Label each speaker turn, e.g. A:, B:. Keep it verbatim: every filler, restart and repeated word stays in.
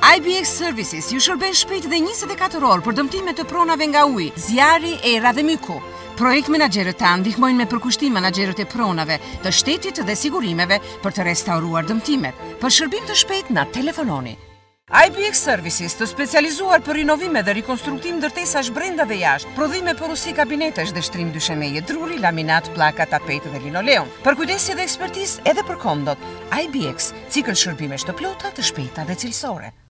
A: I B X Services ju shërben shpejt dhe njëzet e katër orë për dëmtime të pronave nga uji, zjarri, era dhe myku. Projekt menaxherët tanë ndihmojnë me përkushtim menaxherët e pronave, të shtetit dhe sigurimeve për të restauruar dëmtimet. Për shërbim të shpejt na telefononi. I B X Services, të specializuar për rinovime dhe rikonstruktim ndërtesash brenda dhe jashtë, prodhime porosi kabinetesh dhe shtrim dyshemeje, druri, laminat, pllaka, tapetë dhe linoleum. Për kujdesje dhe ekspertizë edhe për komdot, I B X, cikël shërbimesh të plota, të shpejta dhe cilësore.